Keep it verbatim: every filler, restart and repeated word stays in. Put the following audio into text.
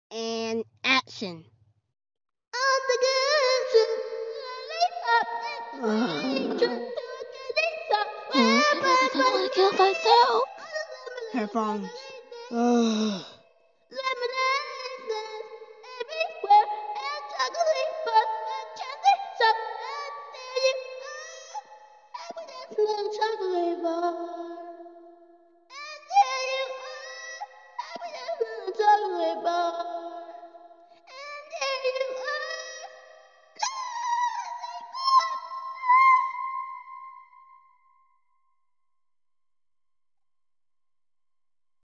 And action. I want to kill myself. Headphones. Ugh. Chocolate bar.